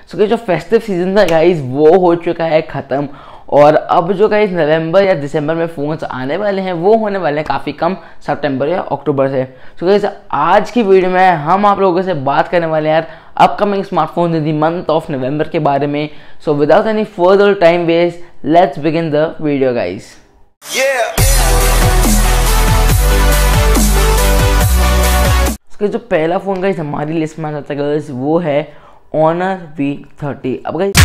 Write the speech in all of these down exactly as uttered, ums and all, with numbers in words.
सो so, जो festive season था guys वो हो चुका है ख़त्म, और अब जो गाइस नवंबर या दिसंबर में फ़ोन्स आने वाले हैं वो होने वाले हैं काफ़ी कम, सितंबर या अक्टूबर से। सो so, गाइस आज की वीडियो में हम आप लोगों से बात करने वाले हैं यार upcoming smartphone in the month of November के बारे में। So without any further time waste let's begin the video guys. इसका जो पहला फ़ोन गाइस हमारी लिस्ट में आता है गाइस वो है Honor वी थर्टी। अब गाइस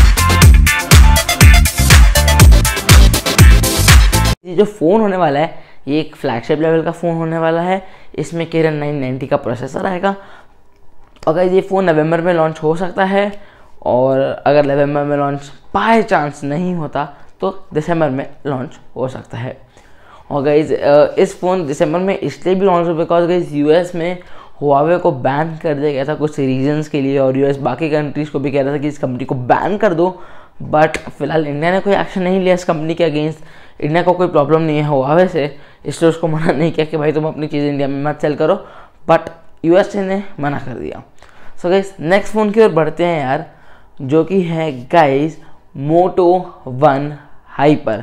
ये जो फ़ोन होने वाला है ये एक फ्लैगशिप लेवल का फ़ोन होने वाला है। इसमें Kirin नाइन नाइंटी का प्रोसेसर आएगा, और गाइस ये फ़ोन नवंबर में लॉन्च हो सकता है, और अगर नवंबर में लॉन्च बाय चांस नहीं होता तो दिसंबर में लॉन्च हो सकता है। और गाइस इस फ़ोन दिसंबर में इसलिए भी लॉन्च हो बिकॉज गाइस यूएस में हुआवे को बैन कर दिया गया था कुछ रीजंस के लिए, और यूएस बाकी कंट्रीज़ को भी कह रहा था कि इस कंपनी को बैन कर दो, बट फिलहाल इंडिया ने कोई एक्शन नहीं लिया इस कंपनी के अगेंस्ट। इंडिया को कोई प्रॉब्लम नहीं है हुआवे से, इसलिए उसको मना नहीं किया कि भाई तुम अपनी चीज़ इंडिया में मत सेल करो, बट यूएसए ने मना कर दिया। सो गाइस नेक्स्ट फ़ोन की ओर बढ़ते हैं यार, जो कि है गाइस मोटो वन हाइपर।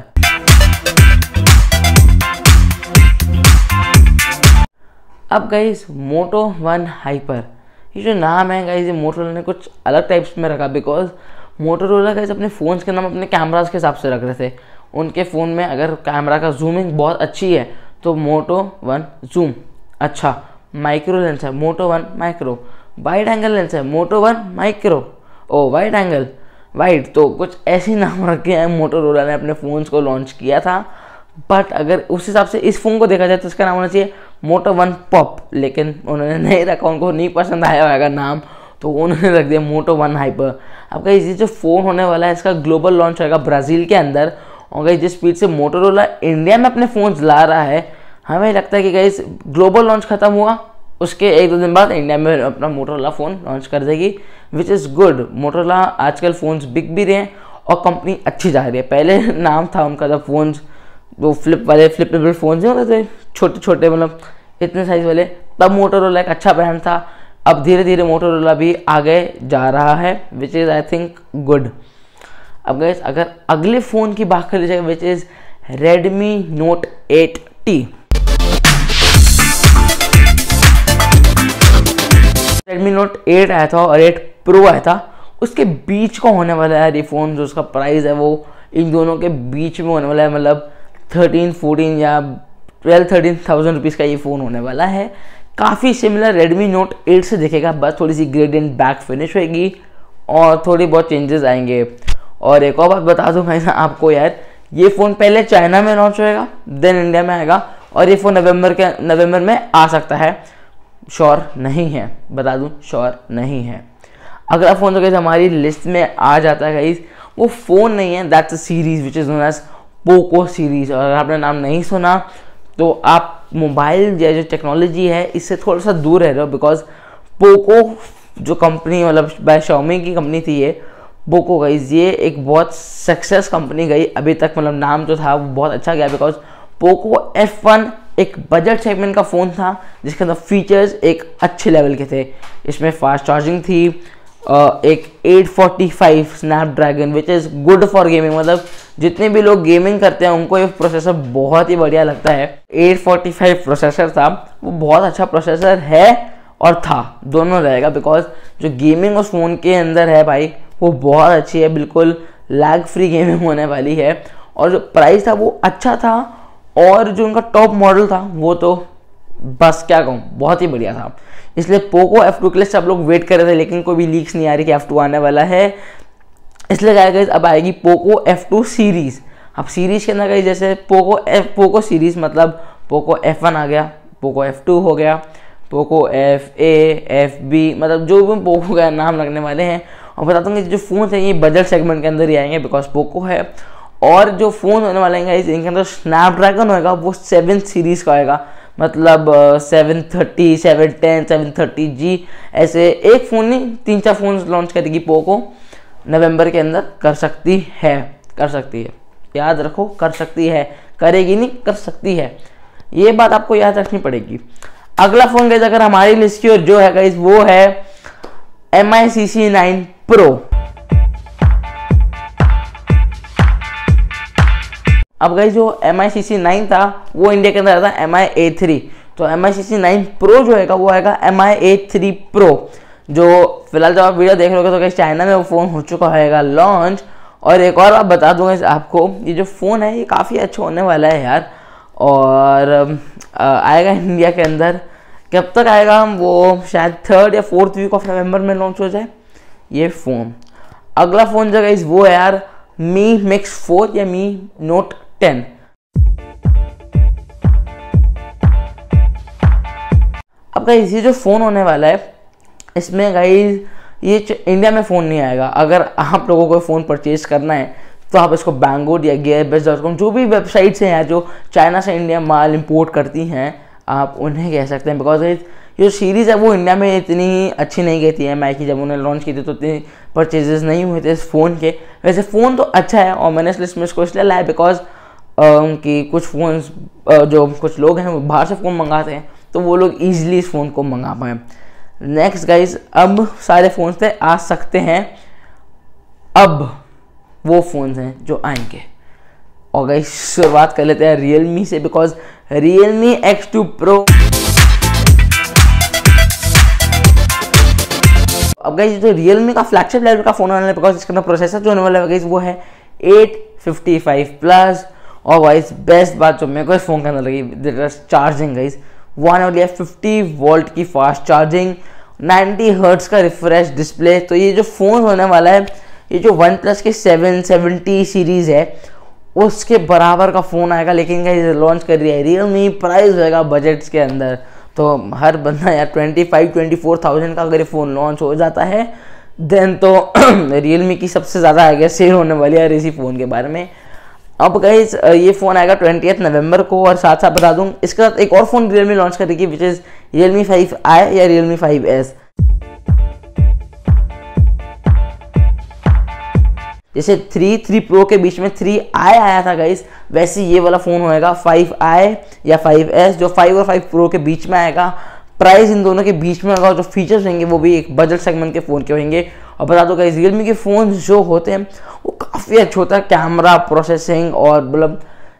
अब गाइस मोटो वन हाइपर ये जो नाम है गाइस ये मोटोरोला ने कुछ अलग टाइप्स में रखा, बिकॉज मोटोरोला गाइस अपने फ़ोन्स के नाम अपने कैमरास के हिसाब से रख रहे थे। उनके फ़ोन में अगर कैमरा का जूमिंग बहुत अच्छी है तो मोटो वन जूम अच्छा, माइक्रो लेंस है Moto One Micro, wide angle lens है Moto One Micro, oh wide angle wide, तो कुछ ऐसे नाम रखे हैं मोटोरोला ने अपने फ़ोन्स को लॉन्च किया था। बट अगर उस हिसाब से इस फ़ोन को देखा जाए तो इसका नाम होना चाहिए मोटो वन पॉप, लेकिन उन्होंने नहीं रखा, उनको नहीं पसंद आया होगा नाम, तो उन्होंने रख दिया मोटो वन हाइपर। अब गाइस ये जो फ़ोन होने वाला है इसका ग्लोबल लॉन्च होगा ब्राज़ील के अंदर, और गाइस जिस स्पीड से मोटोरोला इंडिया में अपने फ़ोन्स ला रहा है हमें लगता है कि गाइस ग्लोबल लॉन्च खत्म हुआ उसके एक दो दिन बाद इंडिया में अपना मोटोरोला फ़ोन लॉन्च कर देगी, विच इज़ गुड। मोटोरोला आजकल फ़ोन्स बिक भी रहे हैं और कंपनी अच्छी जा रही है। पहले नाम था उनका जब फ़ोन्स वो फ्लिप वाले फ्लिपेबल फ़ोन्स नहीं होते थे छोटे छोटे, मतलब इतने साइज़ वाले, तब मोटोरोला एक अच्छा ब्रांड था। अब धीरे धीरे मोटोरोला भी आगे जा रहा है, which is I think good. अब गाइस अगर अगले फ़ोन की बात कर लीजिए which is Redmi Note eight T. Redmi Note eight आया था और एट प्रो आया था, उसके बीच का होने वाला है ये फ़ोन। जो उसका प्राइस है वो इन दोनों के बीच में होने वाला है, मतलब थर्टीन फोर्टीन या ट्वेल्व थर्टीन थाउजेंड रुपीज़ का ये फ़ोन होने वाला है। काफ़ी सिमिलर रेडमी नोट एट से दिखेगा, बस थोड़ी सी ग्रेडियंट बैक फिनिश होगी और थोड़ी बहुत चेंजेस आएंगे। और एक और बात बता दूँ भाई आपको यार, ये फ़ोन पहले चाइना में लॉन्च होएगा देन इंडिया में आएगा, और ये फ़ोन नवंबर के नवंबर में आ सकता है, श्योर नहीं है, बता दूँ श्योर नहीं है। अगला फ़ोन जो गाइस हमारी लिस्ट में आ जाता है गाइस वो फ़ोन नहीं है, that's a series which is known as Poco series. और अगर आपने नाम नहीं सुना तो आप मोबाइल या जो टेक्नोलॉजी है इससे थोड़ा सा दूर रह रहे हो, बिकॉज पोको जो कंपनी मतलब बाय शाओमी की कंपनी थी ये पोको गाइस, ये एक बहुत सक्सेस कंपनी गई अभी तक, मतलब नाम जो था वो बहुत अच्छा गया, बिकॉज पोको एफ वन एक बजट सेगमेंट का फ़ोन था जिसके अंदर फीचर्स एक अच्छे लेवल के थे। इसमें फास्ट चार्जिंग थी, एक eight forty five Snapdragon which is good for gaming, मतलब जितने भी लोग गेमिंग करते हैं उनको ये प्रोसेसर बहुत ही बढ़िया लगता है। एट फोर्टी फाइव प्रोसेसर था, वो बहुत अच्छा प्रोसेसर है और था, दोनों रहेगा, बिकॉज जो गेमिंग उस फ़ोन के अंदर है भाई वो बहुत अच्छी है, बिल्कुल लैग फ्री गेमिंग होने वाली है। और जो प्राइस था वो अच्छा था, और जो उनका टॉप मॉडल था वो तो बस क्या कहूँ बहुत ही बढ़िया था। इसलिए पोको एफ टू के लिए सब लोग वेट कर रहे थे, लेकिन कोई भी लीक्स नहीं आ रही कि एफ टू आने वाला है, इसलिए क्या गाइस अब आएगी पोको एफ टू सीरीज़। अब सीरीज़ के अंदर गाइस जैसे पोको एफ पोको सीरीज़ मतलब पोको एफ वन आ गया, पोको एफ टू हो गया, Poco F A F B, मतलब जो भी पोको का नाम लगने वाले हैं। और बता दूँगी जो फ़ोन है ये बजट सेगमेंट के अंदर ही आएंगे बिकॉज पोको है, और जो फ़ोन होने वाले हैं गाइस इनके अंदर स्नैपड्रैगन होएगा वो सेवन सीरीज़ का आएगा, मतलब seven thirty seven ten seven thirty G, ऐसे एक फ़ोन नहीं तीन चार फ़ोन लॉन्च करेगी पोको नवंबर के अंदर, कर सकती है कर सकती है याद रखो, कर सकती है, करेगी नहीं कर सकती है, ये बात आपको याद रखनी पड़ेगी। अगला फ़ोन गाइस अगर हमारी लिस्ट की ओर जो है गाइस वो है M I C C nine pro. अब गाइस जो M I C C nine था वो इंडिया के अंदर आता है एम आई ए थ्री, तो M I C C nine pro जो है वो आएगा M I A three pro, जो फिलहाल जब आप वीडियो देख रहे हो तो गाइस चाइना में वो फ़ोन हो चुका है लॉन्च। और एक और बात बता दूंगा आपको, ये जो फ़ोन है ये काफ़ी अच्छा होने वाला है यार, और आएगा इंडिया के अंदर। कब तक आएगा वो शायद थर्ड या फोर्थ वीक ऑफ नवंबर में लॉन्च हो जाए ये फ़ोन। अगला फ़ोन जो गाइस वो है यार मी मिक्स फोर या मी नोट टेन। अब गाइस ये जो फ़ोन होने वाला है इसमें गाइस ये इंडिया में फ़ोन नहीं आएगा। अगर आप लोगों को फ़ोन परचेज करना है तो आप इसको बैंगोड या गेयरबेस डॉट कॉम जो भी वेबसाइट्स हैं यार जो चाइना से इंडिया माल इंपोर्ट करती हैं आप उन्हें कह सकते हैं, बिकॉज जो सीरीज़ है वो इंडिया में इतनी अच्छी नहीं गई थी एम आई की। जब उन्हें लॉन्च की थी तो इतनी परचेजेस नहीं हुए थे इस फ़ोन के। वैसे फ़ोन तो अच्छा है और मैंने इस लिस्ट में इसको इसलिए लाया बिकॉज कि कुछ फ़ोन्स जो कुछ लोग हैं वो बाहर से फ़ोन मंगाते हैं तो वो लोग ईजिली इस फ़ोन को मंगा पाएँ। नेक्स्ट गाइज अब सारे फ़ोन्स पे आ सकते हैं, अब वो फ़ोन्स हैं जो आएंगे। और गाइज शुरुआत कर लेते हैं रियलमी से, because Realme X two pro. अब गाइज जो रियलमी का फ्लैगशिप लेवल का फ़ोन आने वाला है, बिकॉज इसके अंदर प्रोसेसर जो होने वाला है गाइज वो है एट फिफ्टी फाइव प्लस। और गाइज बेस्ट बात जो मेरे को इस फ़ोन के अंदर लगी चार्जिंग गाइज, वो आने वाली है फिफ्टी वोल्ट की फास्ट चार्जिंग, नाइंटी हर्ट्ज का रिफ्रेश डिस्प्ले। तो ये जो फ़ोन होने वाला है ये जो वन प्लस के सेवन सेवेंटी सीरीज़ है उसके बराबर का फ़ोन आएगा, लेकिन क्या लॉन्च कर रही है रियलमी, प्राइस होएगा बजट्स के अंदर। तो हर बंदा यार twenty five twenty four thousand का अगर ये फ़ोन लॉन्च हो जाता है देन तो रियलमी की सबसे ज़्यादा आइडिया शेयर होने वाली है इसी फ़ोन के बारे में। अब गाइज ये फ़ोन आएगा ट्वेंटिएथ नवंबर को, और साथ साथ बता दूँ इसके साथ एक और फ़ोन रियलमी लॉन्च करेगी which is Realme five i या रियलमी फाइव एस। जैसे थ्री थ्री प्रो के बीच में थ्री आई आया था गाइज, वैसे ये वाला फ़ोन होएगा फाइव आई या फाइव एस जो फाइव और फाइव प्रो के बीच में आएगा। प्राइस इन दोनों के बीच में होगा, जो फीचर्स होंगे वो भी एक बजट सेगमेंट के फ़ोन के होंगे। और बता दो गाइस रियलमी के फ़ोन जो होते हैं वो काफ़ी अच्छा होता है, कैमरा प्रोसेसिंग और मतलब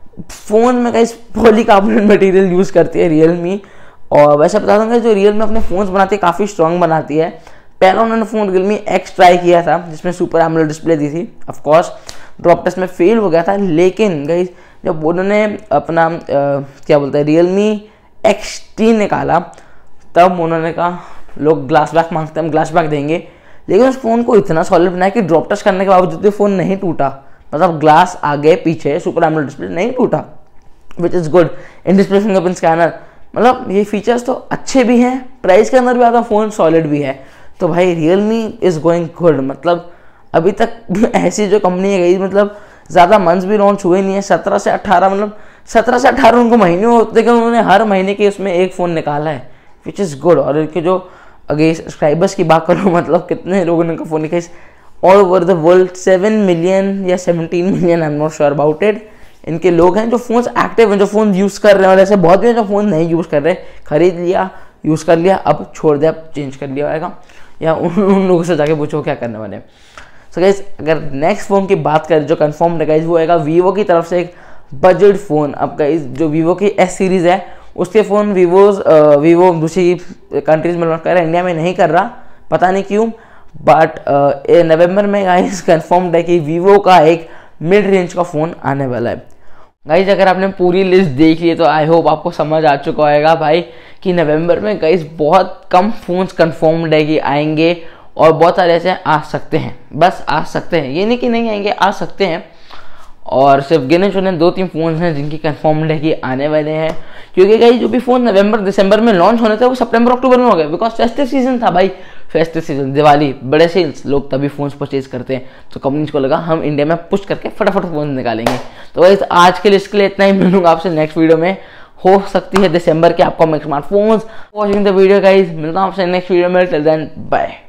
फ़ोन में गाइस पॉलीकार्बोनेट मटेरियल यूज़ करती है रियलमी। और वैसे बता दूँगा जो रियलमी अपने फ़ोन्स बनाती है काफ़ी स्ट्रॉन्ग बनाती है। पहला उन्होंने फ़ोन रियलमी एक्स ट्राई किया था जिसमें सुपर एमोलेड डिस्प्ले दी थी, ऑफकोर्स ड्रॉप टेस्ट में फेल हो गया था, लेकिन गाइस जब उन्होंने अपना आ, क्या बोलते हैं रियलमी एक्स टी निकाला तब उन्होंने कहा लोग ग्लास बैक मांगते हैं, हम ग्लास बैक देंगे। लेकिन उस फ़ोन को इतना सॉलिड बनाया कि ड्रॉप टेस्ट करने के बावजूद फ़ोन नहीं टूटा, मतलब ग्लास आगे पीछे सुपर एमोलेड डिस्प्ले नहीं टूटा, which is good. In display fingerprint scanner, मतलब ये फीचर्स तो अच्छे भी हैं, प्राइस के अंदर भी आता फ़ोन सॉलिड भी है। तो भाई रियलमी इज़ गोइंग गुड। मतलब अभी तक ऐसी जो कंपनी है गई, मतलब ज़्यादा मंथ्स भी लॉन्च हुए नहीं है, सत्रह से अट्ठारह मतलब सत्रह से अट्ठारह उनको महीने होते हैं, उन्होंने हर महीने के उसमें एक फ़ोन निकाला है, विच इज़ गुड। और इनके जो अगर सब्सक्राइबर्स की बात करो, मतलब कितने लोगों ने फ़ोन निकाला all over the world, seven million या seventeen million, I am not sure about it. इनके लोग हैं जो फ़ोन्स एक्टिव हैं, जो फ़ोन यूज़ कर रहे हैं, और ऐसे बहुत भी हैं जो फ़ोन नहीं यूज़ कर रहे, खरीद लिया, यूज़ कर लिया, अब छोड़ दिया, चेंज कर लिया होगा, या उन, उन लोगों से जाके पूछो क्या करने वाले। सो गाइस अगर नेक्स्ट फ़ोन की बात करें जो कंफर्म है गाइस वो आएगा वीवो की तरफ से एक बजट फ़ोन। अब गाइस जो वीवो की एस सीरीज़ है उसके फ़ोन वीवोज वीवो दूसरी कंट्रीज़ में लॉन्च कर रहा है, इंडिया में नहीं कर रहा, पता नहीं क्यों। बट नवंबर में गाइस कंफर्म्ड है कि वीवो का एक मिड रेंज का फ़ोन आने वाला है। गाइस अगर आपने पूरी लिस्ट देख ली तो आई होप आपको समझ आ चुका होगा भाई कि नवंबर में गाइस बहुत कम फ़ोन्स कंफर्म्ड है कि आएंगे, और बहुत सारे ऐसे आ सकते हैं, बस आ सकते हैं, ये नहीं कि नहीं आएंगे, आ सकते हैं। और सिर्फ गिने चुने दो तीन फ़ोन हैं जिनकी कंफर्म्ड है कि आने वाले हैं, क्योंकि गाइस जो भी फ़ोन नवंबर दिसंबर में लॉन्च होने थे वो सितंबर अक्टूबर में हो गए, बिकॉज फेस्टिव सीजन था भाई, फेस्टिव सीजन, दिवाली, बड़े सेल्स, लोग तभी फ़ोन्स परचेज करते हैं। तो कंपनीज को लगा हम इंडिया में पुश करके फटाफट फ़ोन निकालेंगे। तो गाइस आज के लिए इसके लिए इतना ही, मिलूंगा आपसे नेक्स्ट वीडियो में, हो सकती है दिसंबर के आपको smartphones. Watching the video guys, मिलता हूँ आपसे नेक्स्ट वीडियो में, टिल देन बाय।